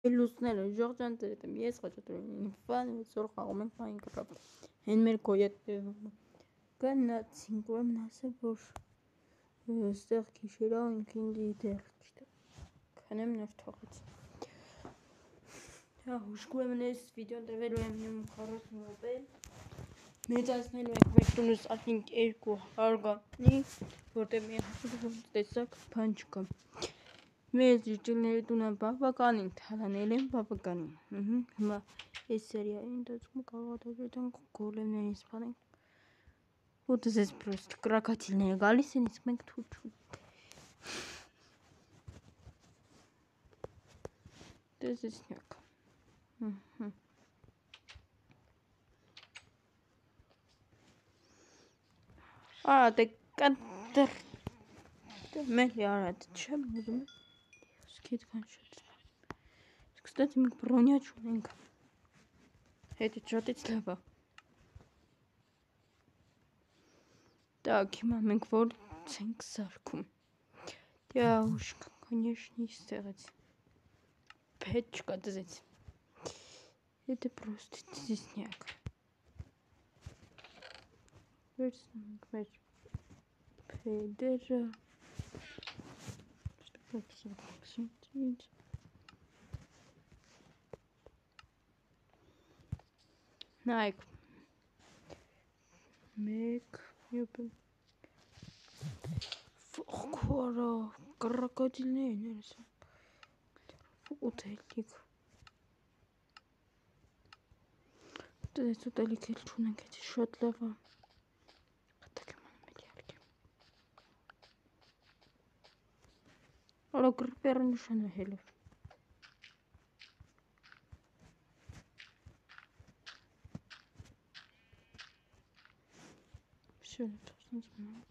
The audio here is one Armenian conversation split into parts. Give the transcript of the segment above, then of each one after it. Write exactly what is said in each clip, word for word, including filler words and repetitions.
Լուսները ժողջանտերը դեմ ես խաչատուրին ինֆան սոր խաղում ենք Minecraft հեն մեր գոյատևում գնացինք ուրեմն ասել որ ստեղ գիշերա ինքինգի դեղ չտա քանեմ նոր թողեց հա հուշկու եմ ես վիդեոն տևելու եմ իմ քառասուն րոպե մեծացնելու ենք մեր տունս ակինք երկու հարգանի որտեղ մի հաշվով տեսակ բան չկա Մեր ժիջիլների տունը բավականին թալանել են բավականին հիմա այս սերիայի ընթացքում կարող եք գոլեմներին սպանենք ու դες պրոստ կրակատիլները գալիս են իսկ մենք թուչում դες սնյակ Ա դե կատր մեր արդ չեմ ուզում Скидка что-то. Кстати, мы броня чудненько. Это что-то слабо. Так, мы кворт цинксаркум. Я уж, конечно, не старать. Печка дать. Это просто стесняк. Педера. Nike. Make you Фокора, крокодильные нельзя. Утелик. Ты тут далеко чунак эти шотлова. Так мы миллиард. Ора грперн шана хелев. Все, это знаю.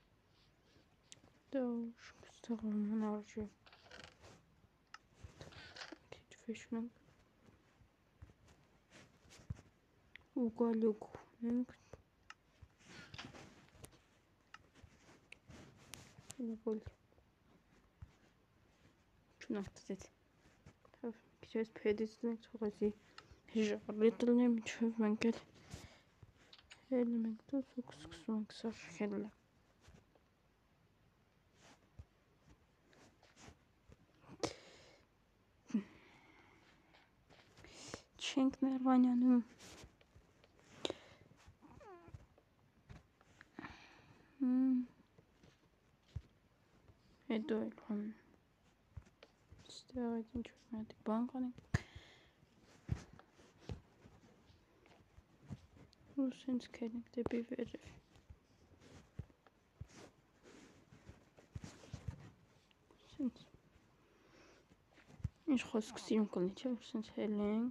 Да уж, старый монарчик. Фишнинг. Уголек. Уголь. Что кстати? Сейчас педицин чугаси. Жарлитылным чувманкел. Элементу суксуксунг сашхелла. Ченк нормально. Это он. Сделать ничего не надо. Банканы. Усенс кенник де биверев. Усенс. Ich хочу к сим количеству усенс хелинг.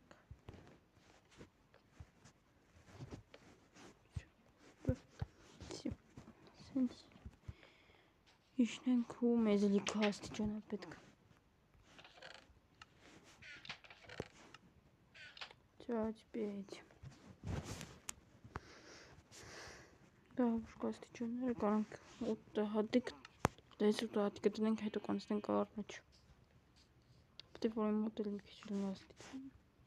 Իշնեն քու մեզելի քաստի ճանա պետք Ճաճ պեջ Դա ուշ քաստի ճաները կարանք ուտ հատիկ դես ուտ հատիկը տնենք հետո կանցնենք առնոչ Պետք որ իմ մոտել մի քիչ լաստի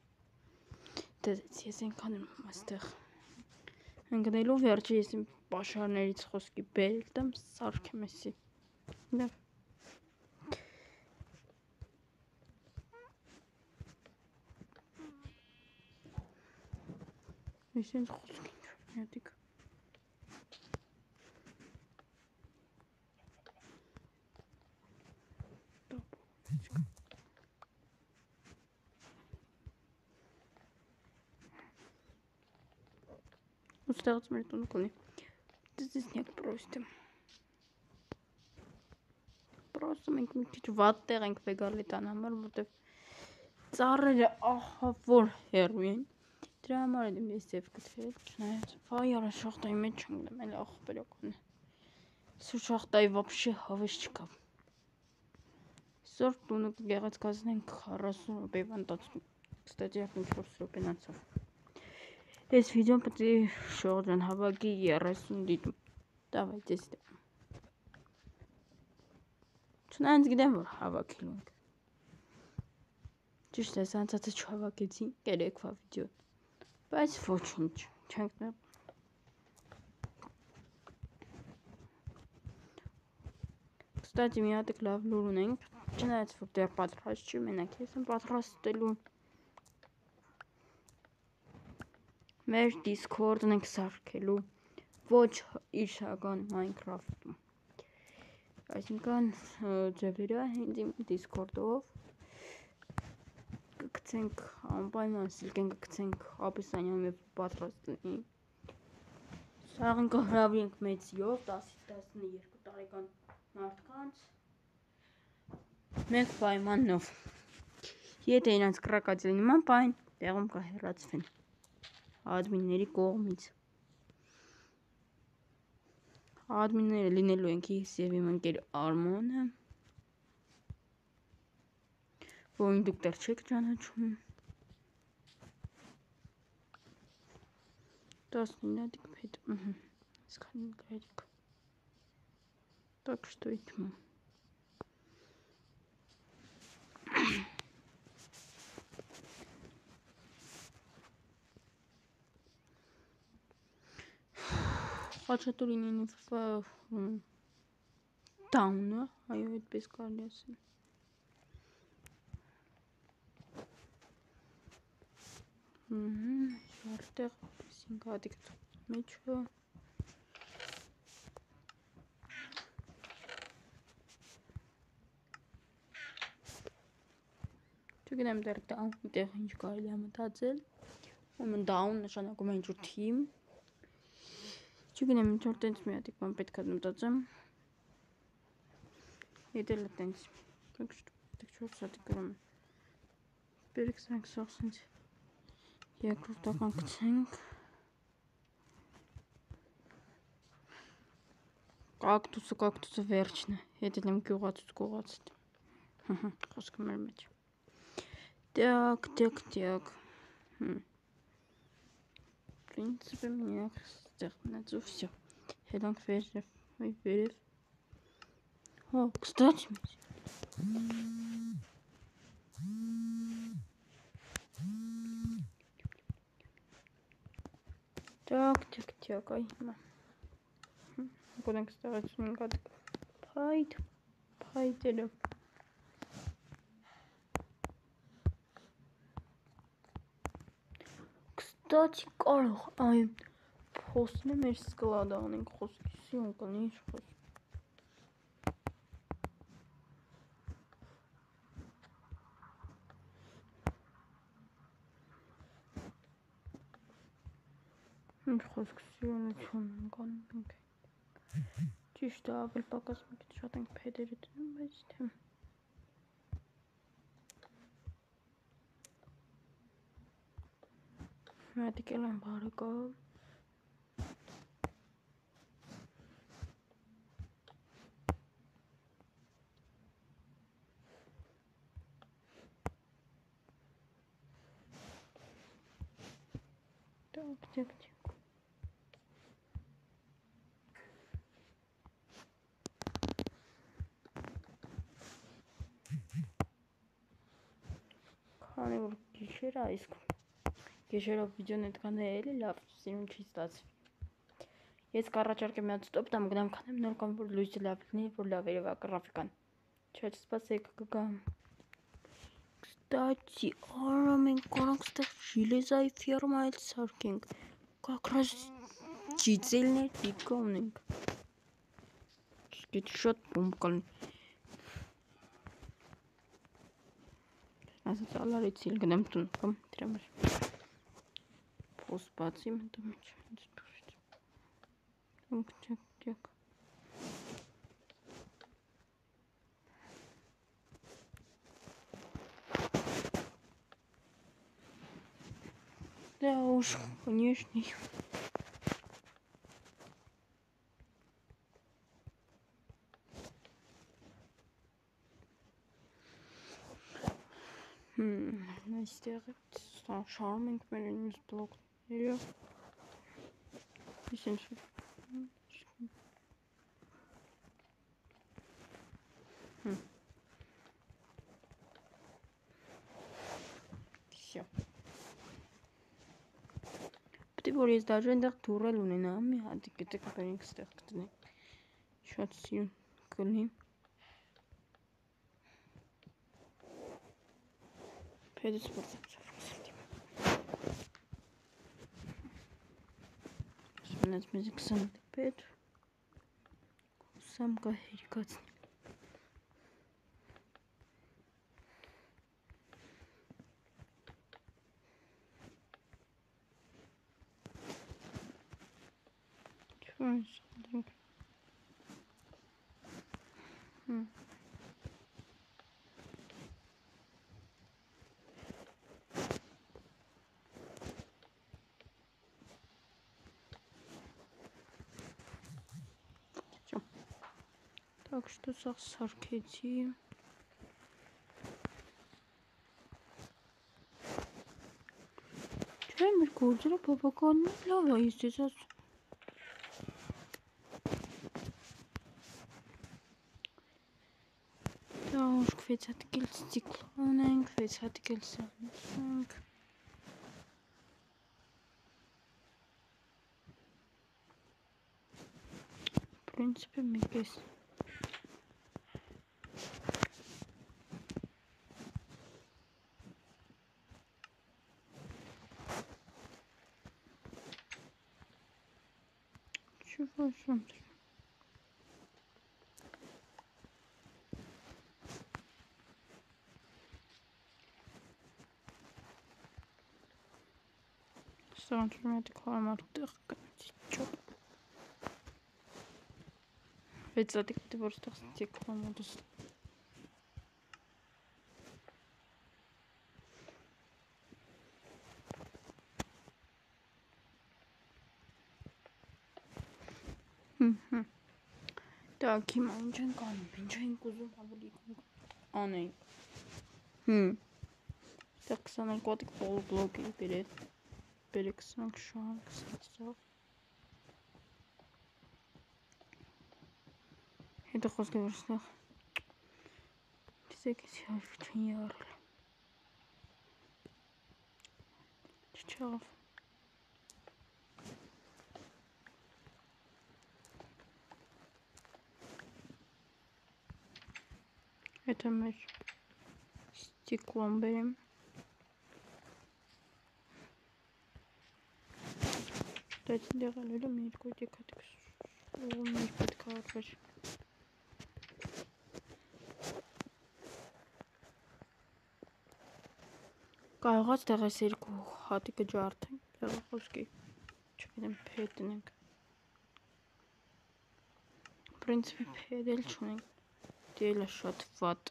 Դες ես ենքան եմ աստեղ Ընգնելով վերջը ես իմ պաշարներից խոսքի բերել դեմ սարք եմ եսի Да. Ишен խոսքին յատիկ Усталость մեր տուն կունի Դες просто Просто մենք մի քիչ վատ տեղ ենք վեգալի տան համար, որտեվ ծառերը ահավոր հեռու են։ Դրա համար եմ ես ձև գտել, չնայած վայ արա շախտայի մեջ չենք դեմել ախպերական։ Սու շախտայի вообще հավես չկա։ Սոր տունը գեղեցկացնենք քառասուն րոպեով ընթացքում։ Կստати ինչ-որ րոպեն անցավ։ Այս վիդեոն պետք է շողջան հավաքի երեսուն դիտում։ Давайте сделаем. Չնայած գիտեմ որ հավաքելու ենք Ճիշտ է, սանցածը չհավաքեցի երեկվա վիդեո, բայց ոչինչ, չենք նա։ Կստати մի հատ լավ լուր ունենք, չնայած որ դեռ պատրաստ չի, մենակ ես եմ պատրաստելու։ Մեր Discord-ն ենք սարքելու, ոչ իրական Minecraft-ում։ Այսինքն ձևերը հենց իմ Discord-ով կգցենք անպայման սիլքեն կգցենք ապիսանյամ եւ պատրաստ լինի։ Սաղ ենք հրավիրենք մեծիով տասից տասներկու տարեկան մարդկանց մեկ պայմանով։ Եթե իրանց կրակած լինի պայն, տեղում կհեռացվեն ադմինների կողմից։ Ադմինները լինելու ենք ես եւ իմ ընկեր Արմոնը, որին դուք դեռ չեք ճանաչում։ տասնինատիկ փետ, ըհը, այսքան գրեք։ Так что и тьма. Խաչատուրին դաունը, այո, այդպես կարելի ասել։ Շարտեղ սինգատիկ մեջը։ Չգիտեմ դեռ դաուն տեղ ինչ կարելի է մտածել։ Ուրեմն դաուն նշանակում է ինչ-որ թիմ։ Չգիտեմ ինչ որ տենց մի հատիկ բան պետք է մտածեմ։ Եթե լա տենց։ Так что так что սատիկ գրում եմ։ Բերեք սրանք սաղ սենց երկրորդական գցենք։ Կակտուսը կակտուսը վերջն է։ Եթե դեմ գյուղացուց գողացտ։ Հհ, խոսքը մեր մեջ։ Так, так, так. В принципе, меня стихнется все. Hedank verif, verif. О, кстати. Так, так, так, ай. Будем стараться не гадать. Пайт, пайтеры. Кстати, կարող այն խոսն է մեր սկլադը անենք խոսքիսի ունկան ինչ խոս։ Ինչ խոսքիսի ունություն ունկան ենք։ Ճիշտ է ավել պակաս մի քիչ շատ ենք փեդերը դնում, բայց թե Հատիկ էլ են բարեկավ։ Так, так, так։ Քանի որ գիշեր է, իսկ գիշերով վիդեոն այդքան է էլի լավ սիրուն չի ստացվի։ Ես կառաջարկեմ մի հատ ստոպ տամ գնամ քանեմ նոր կամ որ լույսը լավ լինի, որ լավ երևա գրաֆիկան։ Չէ, չսպասեք կգամ։ Кстати, արա մենք կարանք ստեղ ժիլեզայի ֆերմա էլ սարքենք։ Как раз ջիծելներ դիպկա ունենք։ Սկիտ շատ բոմբկան։ Ասած ալարից իլ գնամ տուն կամ դրամար։ Փոսպացի մտում ինչ ինձ դուրս։ Ունք չեք չեք։ Да уж, конечно. Хм, այստեղ շարում ենք մեր ինձ բլոկները։ Իսենց Всё։ Պետք է որ ես դաժե այնտեղ դուրել ունենամ, մի հատ գիտեք բերենք ստեղ կտնենք։ Շատ սիրուն կլինի։ Փեդս փորձեմ։ Սրանց մեզ քսան փեդ։ Սամ կա հերիկացնի։ Հմ։ Так что սարքեցի։ Չէ, մեր գործերը բավականին լավ է, ես ես ասում։ Դաշ վեցատկել ցիկլոն ենք, վեցատկել սանք։ В принципе, մեկ էս։ Чего смотрю? Սանջումետի կարմար տեղ կնեցի ճոպ։ Վեցատիկ դի որ ստեղ ստիքլոն մոդս։ Հմ։ Так, հիմա ինչ ենք անում, ինչ ենք ուզում ավելի անենք։ Հմ։ Ստեղ քսաներկու հատիկ բլոկի բերեք։ Բերեք քսանք շան, քսանք ծով։ Հետո խոսքը որ ստեղ դիսեք ես հավ չեն յարել։ Չչավ։ Հետո մեր ստիքլոն բերեմ։ Դայց դեղ ալելը մի երկու դեկատիկ մեր պետք է արվեր։ Կարողած դեղ ես երկու հատիկը ջարդենք, դեղ խոսքի չգիտեմ փետնենք։ В принципе, փեդ էլ չունենք, դիելը շատ վատ։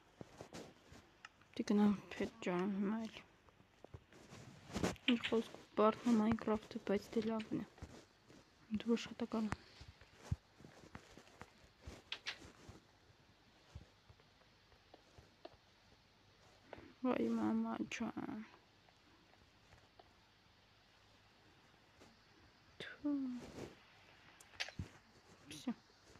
Դիգնամ փեդ ջարեմ հիմա էլ։ Ինչ խոսք բարդն է Minecraft-ը, բայց դե լավն է։ Դու շատական է։ Վայ մամա ջան։ Թու։ Всё։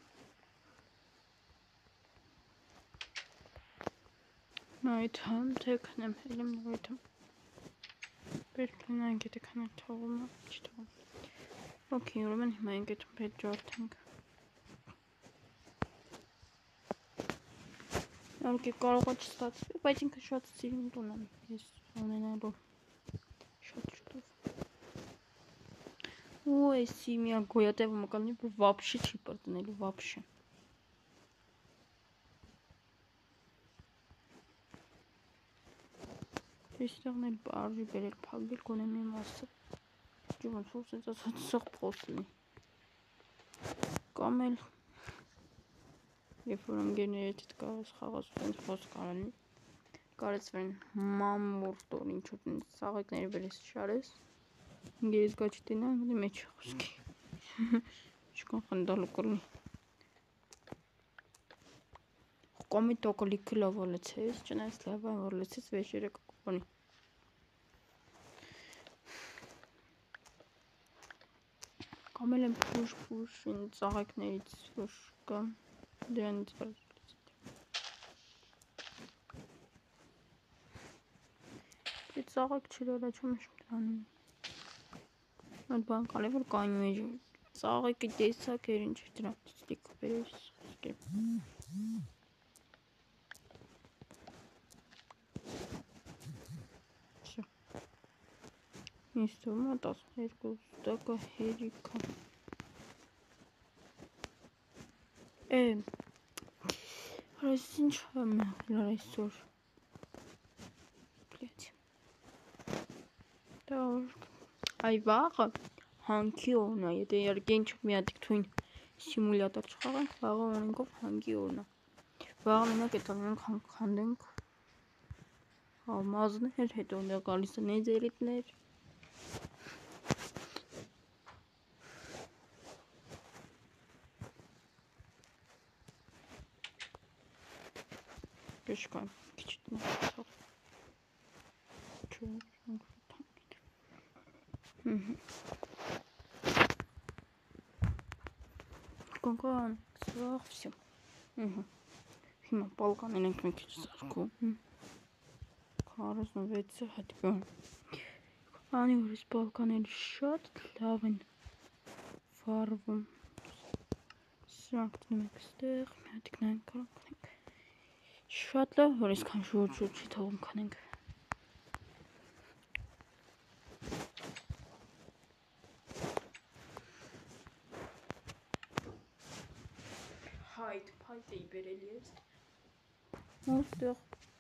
Նայթամ, թե քնեմ, հելիմ նայթամ։ Բերքլին այն գետը քանել թողում է, չթողում։ Okay, ուրեմն հիմա ենք այդ փեդ ջարդենք։ Իհարկե կարող է չստացվի, բայց ինքը շատ սիրուն տուն է, ես ունենալու շատ շուտով։ Ու էսի միակ գոյատևումը կլինի, որ вообще չի պրտնելու, вообще։ Այստեղն էլ բարի բերել փակել գոնե մի մասը։ Ջի ոնց որ սենց ասած սող փոս լինի։ Կամ էլ երբ որ ընկերների հետ կարես խաղաս սենց խոս կարանի։ Կարեց վեն մամուր տոր ինչ որ սաղեկների վրես շարես։ Ինգերից գա չտինա, ընգնի մեջ խոսքի։ Չկան խնդալու կլնի։ Կոմի տոկը լիքը լավ լեցես, չնայց լավ այն որ լեցես վեշերը կկոպանի։ Կամ էլ եմ փուշ-փուշ ծաղեկներից որ կա դրանից ծաղակ չլորաչում եմ տանում։ Այդ բան կարելի որ կանյու է ծաղակի տեսակ էր ինչ դրանից լիք բերես սկեպ։ Շո։ Ինձ թվում է տասներկու տակը հերիքա։ Է, հրես ինչ եմ լար այսօր։ Այ վաղը հանքի օրն է, եթե իհարկե ինչ մի հատ թույն սիմուլյատոր չխաղանք, վաղը օրենքով հանքի օրն է։ Վաղը մենակ էդ անենք հանքանդենք համազներ, հետո նա գալիս է նեզերիտներ։ Կշկան քիչ տնող։ Չու։ Կոնկան, սաղ, всё։ Հիմա պալկանել ենք մի քիչ սարքում։ քառասունվեցը հատկան։ Անի որ այս պալկաները շատ լավ են վարվում։ Սրանք դնում ենք ստեղ, մի հատիկ նայենք կարող կանենք։ Շատ լավ, որ այսքան շուրջ-շուրջ չի թողում կանենք։ Հայտ, փայտ էի բերել ես։ Ոստեղ։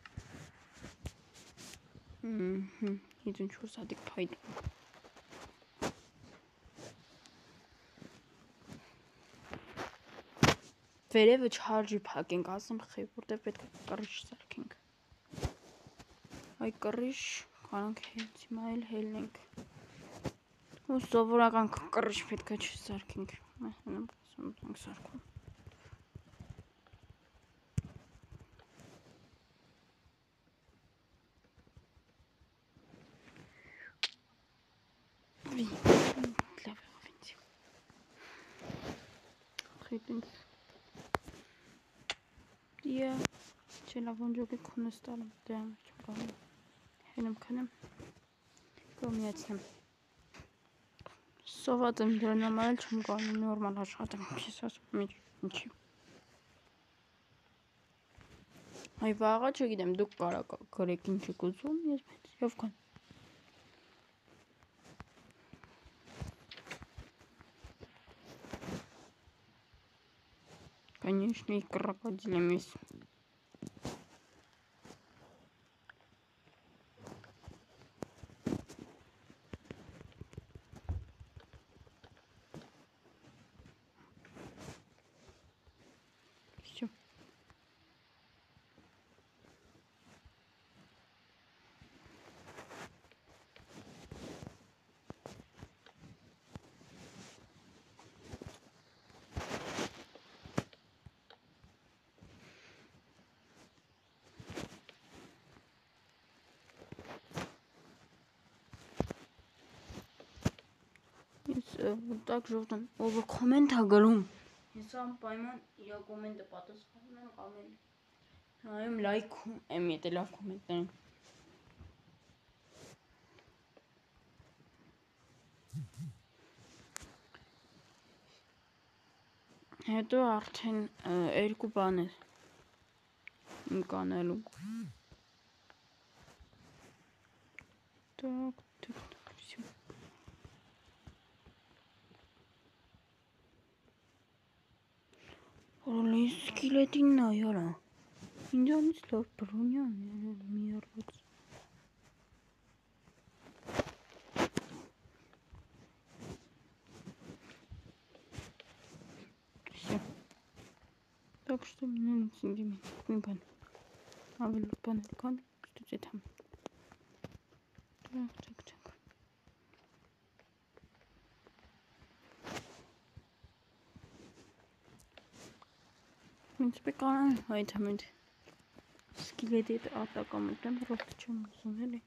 Ահա, իդուն չորս հատիկ փայտ։ Վերևը չհարժի փակենք, ասեմ խի, որտեղ պետք է կռիչ սարքենք։ Այ կռիչ կանանք հենց հիմա էլ հելնենք։ Ու սովորական կռիչ պետք է չսարքենք։ Մահնեմ ասում ենք սարքում։ Լավ ավինց։ Խիտենք։ Դիա չելավոն ջոգի քունստալում դեմ չկանում։ Հենեմ քնեմ։ Կոմիացնեմ։ Սոված եմ դրան համար էլ չեմ կանում, նորմալ աշխատեմ, ես ասում եմ ինչի։ Այ վաղը չգիտեմ, դուք կարա գրեք ինչ եք ուզում, ես բայց և կան։ Конечно, и крокодилем есть. Все. Вот так же вот он оба коммента говорю. Я сам пойму, я комменты պատասխանում ամեն։ Նայում լայքում եմ, եթե լավ կոմենտներ։ Հետո արդեն երկու բան է իմ կանալու։ Так, так, так, всё. Օրը սկիլետին նա յարա։ Ինձանից լավ բրոնյան մի արված։ Всё. Так что мне не бан. А вы бан кан, что там? Так, так, так. Ինձ կանան այդ համենտ սկիլետի ատակամտեմ ռոտ չեմ ուզում էլի։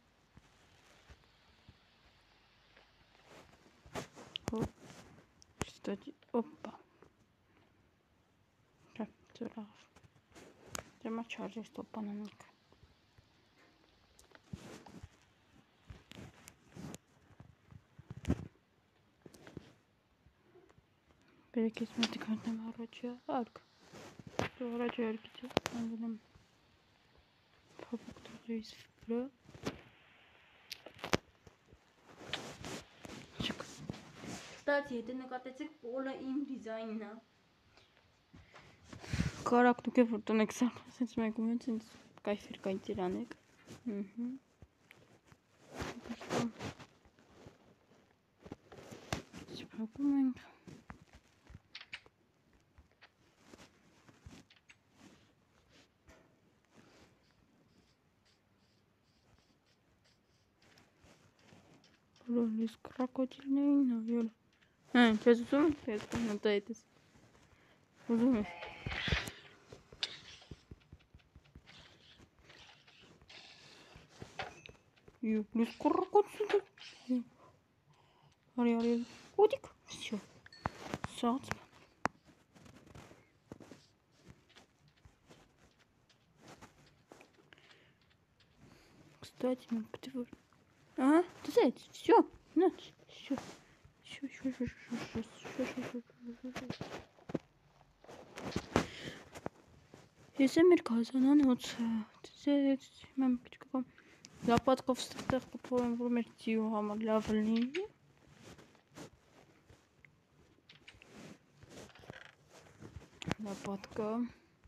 Հոպ, кстати, опа։ Դա ծորավ։ Դեմա չարժի ստոպանանք։ Belki hizmeti könlüm aracı arka. Şu aracı aracı. Anladım. Фабрика из фибра. Кстати, это накатать пола им дизайна. Карак туке фортон эксан. Сенс мегумент сенс кайфер кайнтиранек. Мгм. Спокойно. Лис крокодильный, наверное. А, сейчас зум, сейчас надо зум. И лис крокодильный. Ари, ари, котик. Все. Сац. Кстати, надо подвор. А, ты заяц, все, на, все, все, все, все, все, все, все, все. Если мир казанан вот, ты заяц, мам, почему? Лопатка в статах попробуем вымерти у гамма для валини. Лопатка.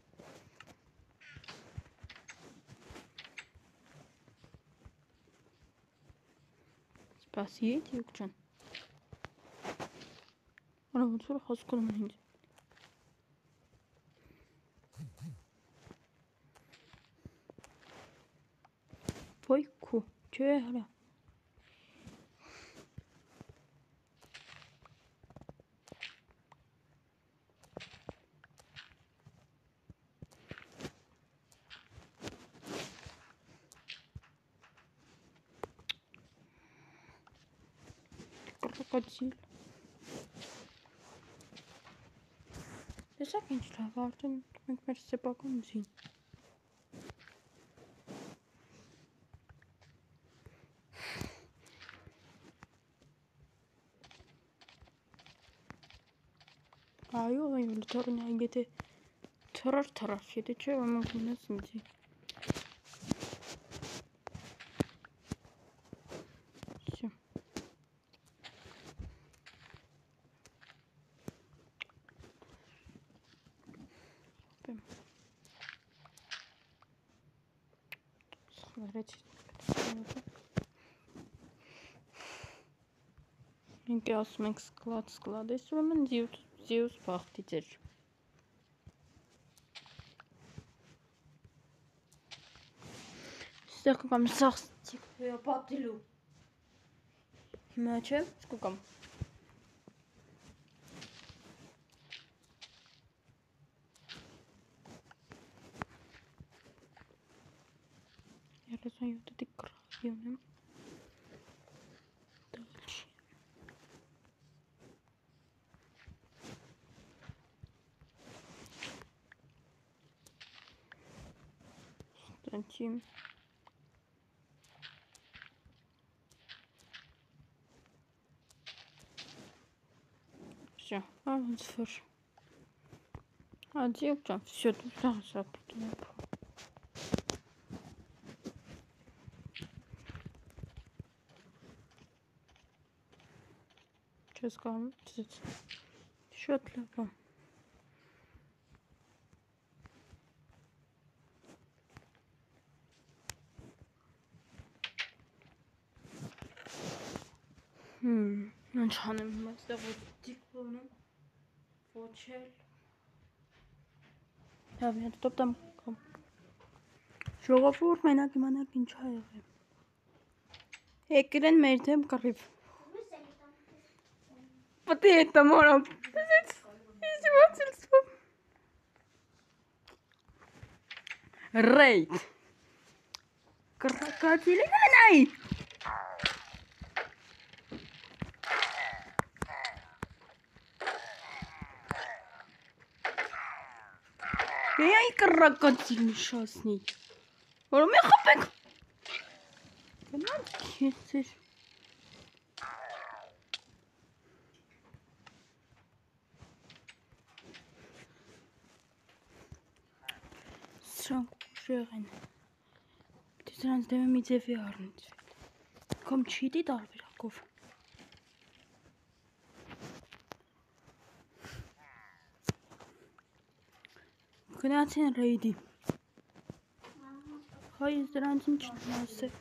Спасите, юкчан. Ана вот sonra has konumunda. Vay ku. Çöğe Крокодил. Desek gençler vardı. Ben size bakar mısın? Ayo, ayo, torna gete. Tarar tarar şeyde çöğe ama bu nasıl bir şey? Ինքը ասում ենք սկլադ սկլադ ես ուրեմն զիուս բախտից էր Ստեղ կգամ սաղ ստիք պատիլու Հիմա չէ, սկուկամ երեսան յոթը դիք կրավի ունեմ Դալչի Ստանչիմ Все, а вот сфер. А девка, все, тут да, запутано. Что сказал? Еще отляпа. Хм, ну что, мы с тобой дипломом. Ոչել Լավ, հետո տոպտամ կամ Ժողովուրդ մենակ իմանաք ինչ ա եղել Եկրեն մեր դեմ կռիվ Պատի հետը մորամ Իզիմացիլսվում Ռեյդ Կրակատիլի նանայ Я и крокодил несчастный. Ora me хапек. Канадки. Չեղեն։ Դե սրանց դեպը մի ձևի առնիցվել։ Կամ չիտի տարբերակով։ Գնացին ռեյդի։ Հայ դրանց ինչ ասել։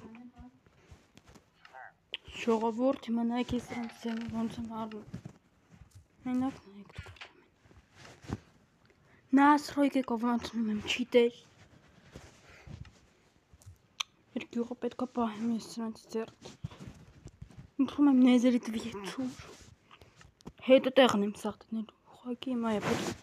Ժողովուրդ հիմա նայեք ես սրանց ձևը ոնց եմ առնում։ Մենակ նայեք դուք։ Նա սրոյք եկով անցնում եմ չիտել։ Իր գյուղը պետք է պահեմ ես սրանց ձեռք։ Ընտրում եմ նեզերի տվիեցուր։ Հետո տեղն եմ սաղ դնելու։ Ուղղակի հիմա է պետք։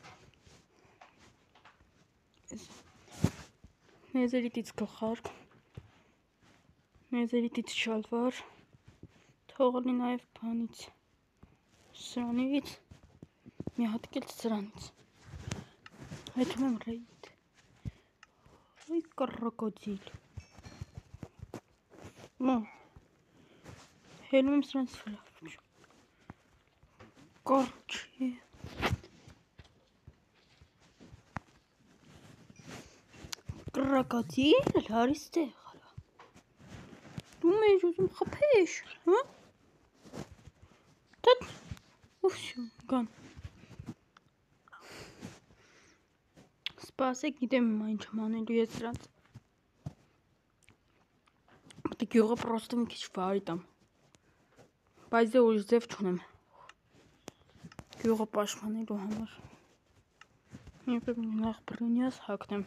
Նեզերիտից գլխարկ, նեզերիտից շալվար, թողնի նաև բանից, սրանից, մի հատիկ էլ սրանից, հետում եմ ռեյդ, ոյ կռոկոդիլ, հելում եմ սրանից վրավ, կարճի, Կռոկոդիլ, լարիս տեղ արա։ Դու մեզ ուզում խփես, հա? Տտ, ու վсё, գան։ Սպասեք, գիտեմ հիմա ինչ եմ անելու ես սրանց։ Պետք է գյուղը պրոստը մի քիչ վարի տամ։ Բայց դե ուրիշ ձև չունեմ։ Գյուղը պաշտպանելու համար։ Երբ նախ բռնյաս հագնեմ։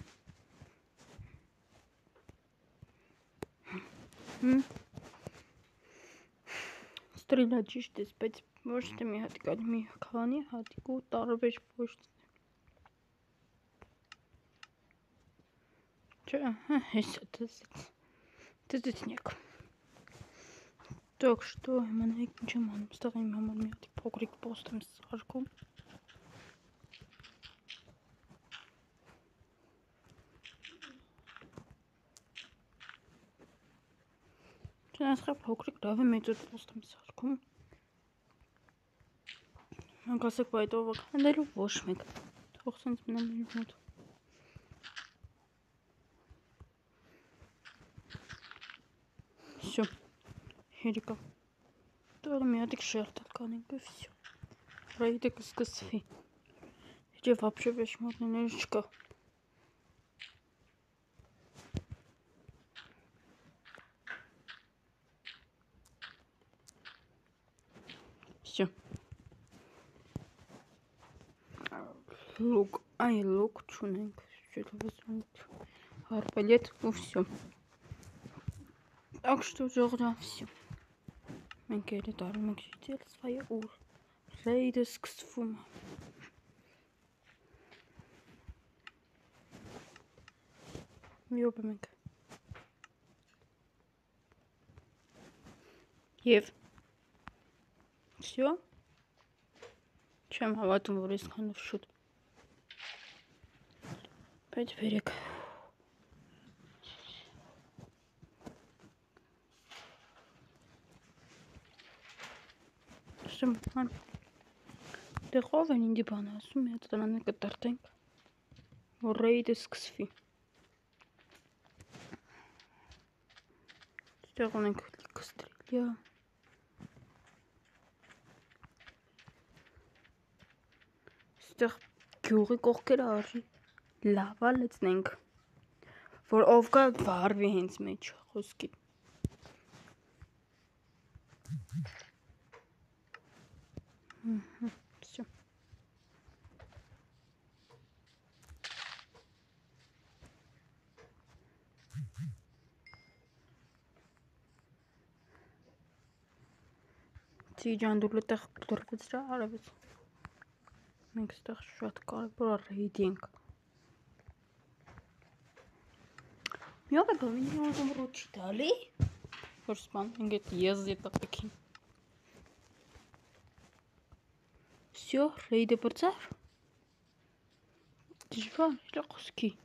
Ստրիլա ճիշտ ես, բայց ոչ թե մի հատիկ, այլ մի քանի հատիկ ու տարբեր փոշտներ։ Չէ, հեսա դզից, դզիցնեք։ Так что, հիմա նայեք ինչ եմ անում, ստեղ իմ համար մի հատիկ փոքրիկ պոստ եմ սարքում։ Չնասխա փոքրիկ լավ է մեծ պոստ եմ սարքում։ Մենք ասեք բայտով կանդելու ոչ մեկ, թող սենց մնամ իր մոտ։ Всё, հերիկա, τώρα մի հատիկ շերտել կանենք ու всё, ռեյդը կսկսվի, իջե вообще վեշմորներ չկա։ Всё. Лук, ай, лук чунենք, что-то возьмем. Арбалет, ну все. Так что уже все. Մենք էլ դարում ենք շիցել свои ուր, ռեյդը սկսվում։ Մի օպ ենք։ Եվ Всё? Չեմ հավատում, որ այսքանով շուտ։ Բայց վերեք։ Շման։ Դե խով են ինձ բան ասում, մի հատ տնանը կտրտենք, որ ռեյդը սկսվի։ Ստեղ ունենք լիքը ստրիլյա։ Ստեղ գյուղի կողքերը արի լավա լցնենք, որ ով կա վարվի հենց մեջ խոսքի։ Всё. Տիջան դու լտեղ դրվեցրա արևից։ Մենք ստեղ շատ կարևոր ռեյդի ենք։ Միով է գամինի ուզում ռոչի դալի, որ սպանենք էտ եզի տղեքին։ Всё, ռեյդը բրծար։ Դժվար, իրա խոսքի։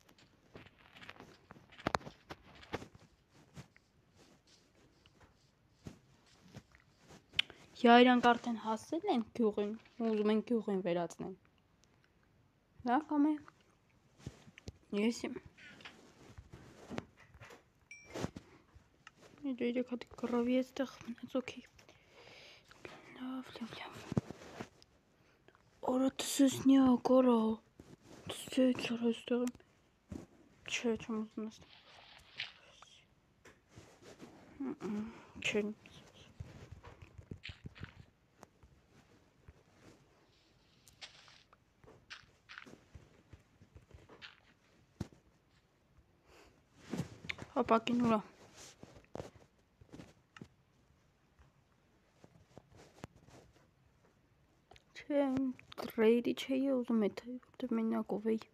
Յա իրանք արդեն հասել են գյուղին, ուզում են գյուղին վերածնեն։ Դա կամ է։ Ես եմ։ Իդեյը քատի կռավի էստեղ մնաց օքեյ։ Լավ, լավ, լավ։ Օրա տսեսնյա կորա։ Տսեց օր էստեղ։ Չէ, չեմ ուզում էստեղ։ Չեմ։ Հապակին ուրա։ Չէ, գրեյդի չէի ուզում էթա, որտև մենակով էի։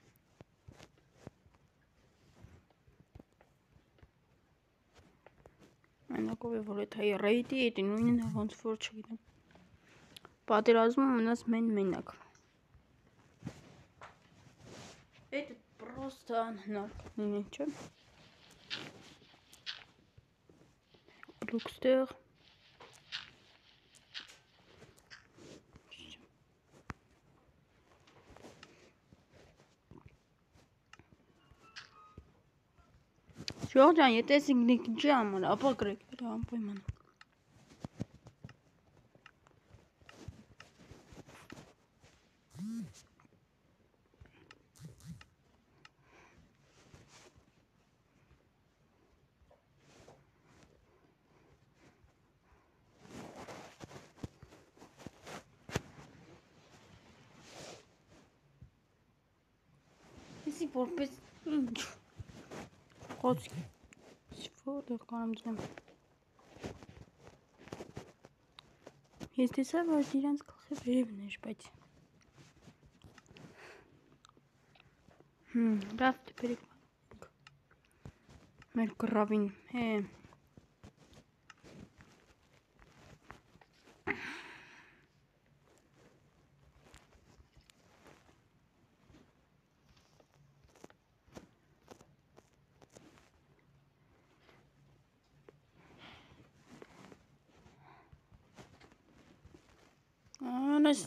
Մենակով է, որ էթայի ռեյդի էդի նույնն է, ոնց որ չգիտեմ։ Պատերազմում մնաց մեն մենակ։ Это просто անհնարին է, չէ։ Լուքստեղ։ Ժողջան, եթե սինգնիկ ջամր, ապա գրեք վրա անպայման։ Եսի որպես ինչ խոսքի որտեղ կարամ ձեմ ես տեսա, որ իրանց գլխի վերևն էր, բայց հմ, լավ դեպերեք մեր գրավին, հե Անես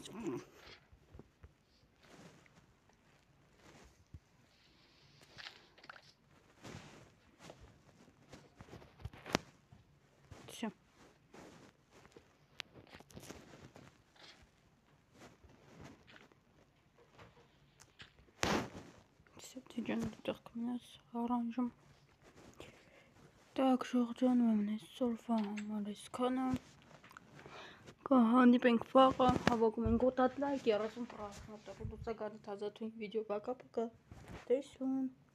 Всё. Всё, идём до нас оранжем. Так, Ժողջան ու այսօրվա համար այսքանը կհանդիպենք վաղը, հավաքում ենք օտատ լայք, երեսուն պրասնատը, լուսագարի թազաթույն վիդեո բակա պկա, տեսուն։